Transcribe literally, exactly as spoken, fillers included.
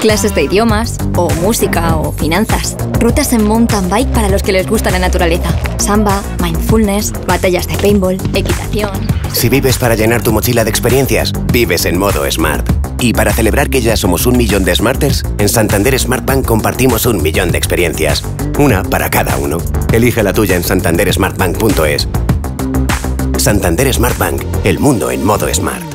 clases de idiomas, o música, o finanzas. Rutas en mountain bike para los que les gusta la naturaleza. Samba, mindfulness, batallas de paintball, equitación... Si vives para llenar tu mochila de experiencias, vives en modo Smart. Y para celebrar que ya somos un millón de Smarters, en Santander Smart Bank compartimos un millón de experiencias. Una para cada uno. Elige la tuya en santander smart bank punto es. Santander Smart Bank, el mundo en modo Smart.